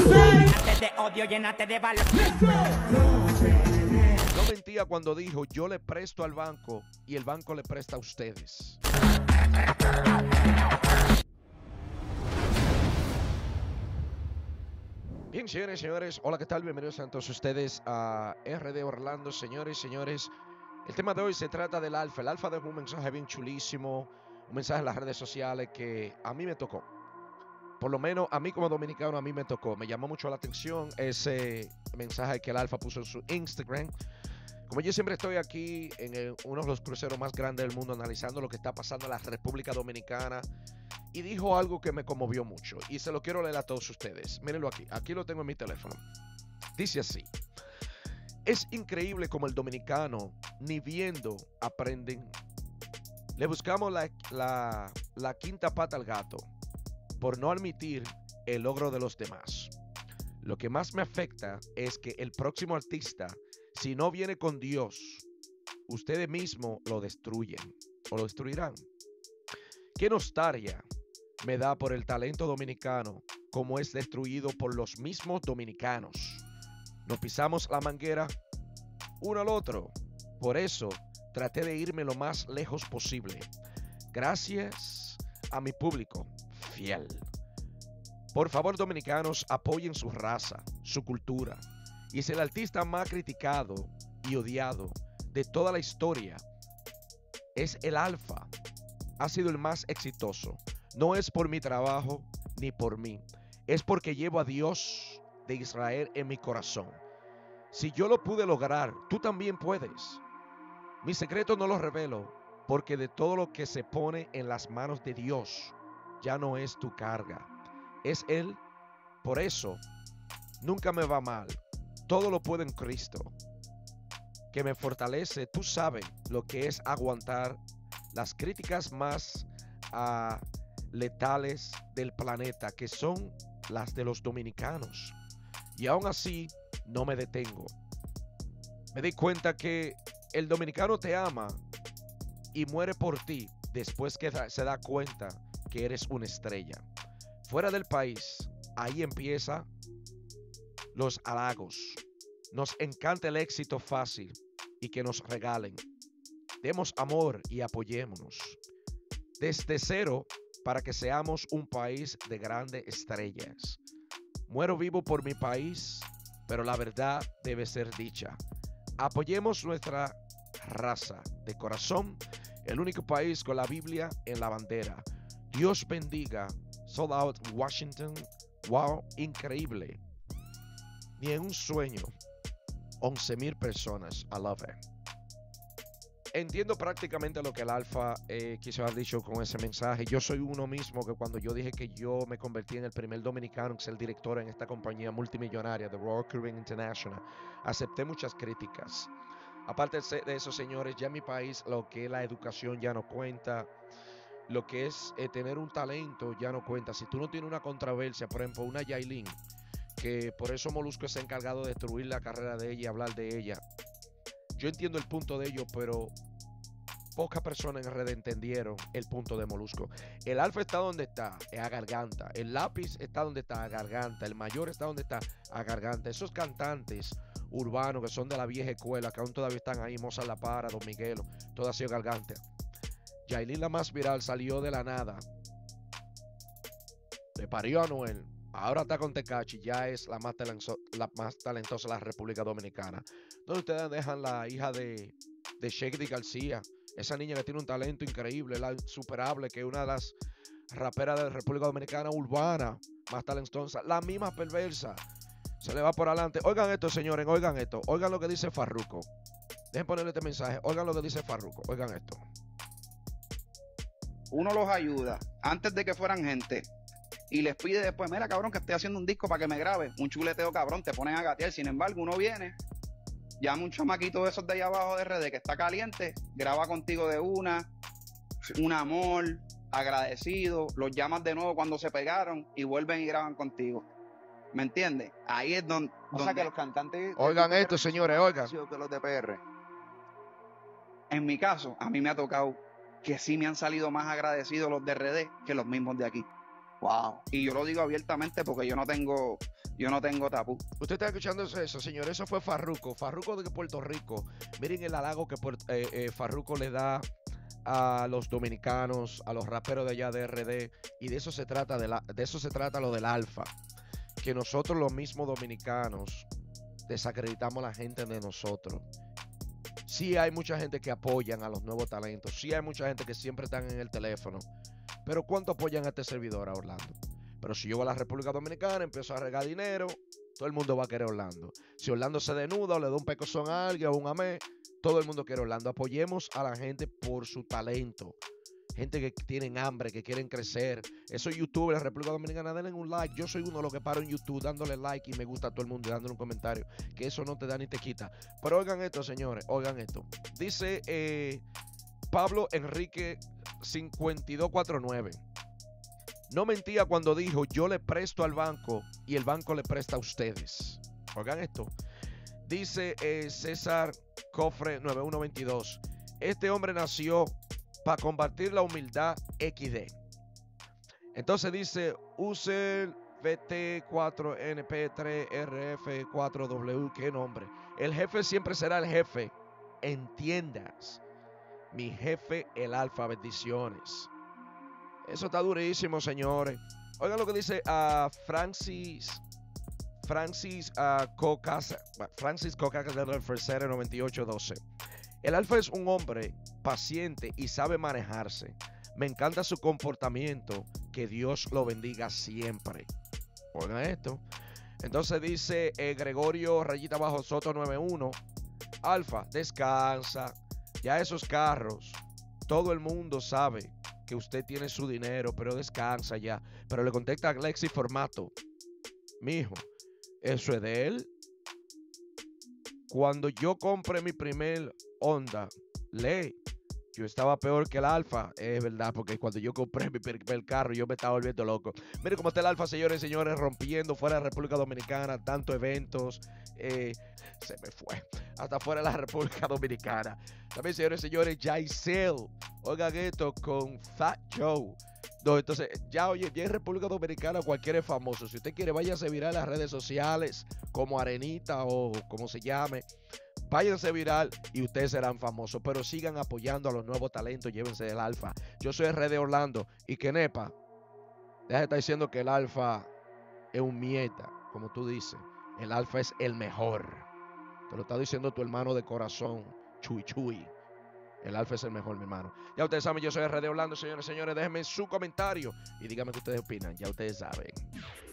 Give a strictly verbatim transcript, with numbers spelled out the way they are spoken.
Llénate de odio, llénate de valor. No mentía cuando dijo, yo le presto al banco y el banco le presta a ustedes. Bien, señores, señores, hola, ¿qué tal? Bienvenidos a todos ustedes a R D Orlando, señores, señores. El tema de hoy se trata del Alfa. El Alfa dejó un mensaje bien chulísimo, un mensaje en las redes sociales que a mí me tocó. Por lo menos a mí como dominicano, a mí me tocó. Me llamó mucho la atención ese mensaje que el Alfa puso en su Instagram. Como yo siempre estoy aquí en el, uno de los cruceros más grandes del mundo analizando lo que está pasando en la República Dominicana, y dijo algo que me conmovió mucho y se lo quiero leer a todos ustedes. Mírenlo aquí, aquí lo tengo en mi teléfono. Dice así: es increíble como el dominicano ni viendo aprenden. Le buscamos la, la, la quinta pata al gato por no admitir el logro de los demás. Lo que más me afecta es que el próximo artista, si no viene con Dios, ustedes mismos lo destruyen o lo destruirán. Qué nostalgia me da por el talento dominicano, como es destruido por los mismos dominicanos. Nos pisamos la manguera uno al otro. Por eso traté de irme lo más lejos posible. Gracias a mi público fiel. Por favor, dominicanos, apoyen su raza, su cultura. Y es el artista más criticado y odiado de toda la historia. Es el Alfa. Ha sido el más exitoso. No es por mi trabajo ni por mí. Es porque llevo a Dios de Israel en mi corazón. Si yo lo pude lograr, tú también puedes. Mi secreto no lo revelo, porque de todo lo que se pone en las manos de Dios, ya no es tu carga. Es Él. Por eso, nunca me va mal. Todo lo puedo en Cristo, que me fortalece. Tú sabes lo que es aguantar las críticas más uh, letales del planeta, que son las de los dominicanos. Y aún así, no me detengo. Me di cuenta que el dominicano te ama y muere por ti después que se da cuenta que eres una estrella. Fuera del país, ahí empieza los halagos. Nos encanta el éxito fácil y que nos regalen. Demos amor y apoyémonos desde cero para que seamos un país de grandes estrellas. Muero vivo por mi país, pero la verdad debe ser dicha. Apoyemos nuestra raza de corazón, el único país con la Biblia en la bandera. Dios bendiga. Sold Out Washington. Wow, increíble. Ni en un sueño. once mil personas. I love it. Entiendo prácticamente lo que el Alfa eh, quiso haber dicho con ese mensaje. Yo soy uno mismo que cuando yo dije que yo me convertí en el primer dominicano en ser director en esta compañía multimillonaria de Royal Caribbean International, acepté muchas críticas. Aparte de eso, señores, ya en mi país lo que es la educación ya no cuenta. Lo que es eh, tener un talento ya no cuenta. Si tú no tienes una controversia, por ejemplo, una Yailin, que por eso Molusco es encargado de destruir la carrera de ella y hablar de ella. Yo entiendo el punto de ellos, pero pocas personas en redes entendieron el punto de Molusco. El Alfa está donde está, a garganta. El Lápiz está donde está, a garganta. El Mayor está donde está, a garganta. Esos cantantes urbanos que son de la vieja escuela, que aún todavía están ahí, Mozart La Para, Don Miguelo, todo ha sido garganta. Yailin, la más viral, salió de la nada. Le parió a Anuel. Ahora está con Tekashi, ya es la más, talentosa, la más talentosa de la República Dominicana. Entonces ustedes dejan la hija de, de Shady García, esa niña que tiene un talento increíble, la insuperable, que es una de las raperas de la República Dominicana urbana más talentosa, la misma perversa, se le va por adelante. Oigan esto, señores, oigan esto, oigan lo que dice Farruko. Dejen ponerle este mensaje, oigan lo que dice Farruko, oigan esto. Uno los ayuda antes de que fueran gente y les pide después, mira cabrón, que estoy haciendo un disco para que me grabe, un chuleteo cabrón, te ponen a gatear. Sin embargo, uno viene, llama un chamaquito de esos de allá abajo de R D que está caliente, graba contigo de una, un amor, agradecido, los llamas de nuevo cuando se pegaron y vuelven y graban contigo. ¿Me entiendes? Ahí es donde... O donde sea que los cantantes... Oigan esto, señores, oigan. Que los de P R. En mi caso, a mí me ha tocado que sí me han salido más agradecidos los de R D que los mismos de aquí. Wow. Y yo lo digo abiertamente porque yo no tengo, yo no tengo tapú. Usted está escuchando eso, señor. Eso fue Farruko. Farruko de Puerto Rico. Miren el halago que eh, eh, Farruko le da a los dominicanos, a los raperos de allá de R D. Y de eso se trata, de, la, de eso se trata lo del alfa. Que nosotros los mismos dominicanos desacreditamos a la gente de nosotros. Sí hay mucha gente que apoyan a los nuevos talentos. Sí hay mucha gente que siempre están en el teléfono. Pero ¿cuánto apoyan a este servidor, a Orlando? Pero si yo voy a la República Dominicana, empiezo a regar dinero, todo el mundo va a querer Orlando. Si Orlando se desnuda o le da un pecozón a alguien o un amé, todo el mundo quiere Orlando. Apoyemos a la gente por su talento. Gente que tienen hambre, que quieren crecer. Esos youtubers de la República Dominicana, denle un like. Yo soy uno de los que paro en YouTube dándole like y me gusta a todo el mundo y dándole un comentario. Que eso no te da ni te quita. Pero oigan esto, señores, oigan esto. Dice eh, Pablo Enrique cincuenta y dos cuarenta y nueve. No mentía cuando dijo yo le presto al banco y el banco le presta a ustedes. Oigan esto. Dice eh, César Cofre nueve uno veintidós. Este hombre nació para combatir la humildad equis de. Entonces dice use el V T cuatro N P tres R F cuatro W. ¿Qué nombre? El jefe siempre será el jefe. Entiendas. Mi jefe, el alfa, bendiciones. Eso está durísimo, señores. Oigan lo que dice uh, Francis Francis uh, Cocasa Francis Cocasa del Fercere noventa y ocho doce. El alfa es un hombre paciente y sabe manejarse. Me encanta su comportamiento. Que Dios lo bendiga siempre. Oigan esto. Entonces dice eh, Gregorio Rayita Bajo Soto noventa y uno. Alfa, descansa. Ya esos carros, todo el mundo sabe que usted tiene su dinero, pero descansa ya. Pero le contesta a Lexi Formato. Mijo, eso es de él. Cuando yo compré mi primer Honda, le, yo estaba peor que el Alfa. Es verdad, porque cuando yo compré mi primer carro, yo me estaba volviendo loco. Miren cómo está el Alfa, señores y señores, rompiendo fuera de la República Dominicana, tantos eventos. Eh, se me fue. Hasta fuera de la República Dominicana. También, señores y señores, Jaisel. Oigan esto con Fat Joe. No, entonces, ya oye, ya en República Dominicana cualquiera es famoso. Si usted quiere, váyase viral en las redes sociales, como Arenita o como se llame. Váyanse viral y ustedes serán famosos. Pero sigan apoyando a los nuevos talentos. Llévense del Alfa. Yo soy R D Orlando. Y que nepa, deja de estar diciendo que el Alfa es un mierda, como tú dices. El Alfa es el mejor. Te lo está diciendo tu hermano de corazón, Chuy Chuy. El Alfa es el mejor, mi hermano. Ya ustedes saben, yo soy R D Orlando, señores y señores. Déjenme su comentario y díganme qué ustedes opinan. Ya ustedes saben.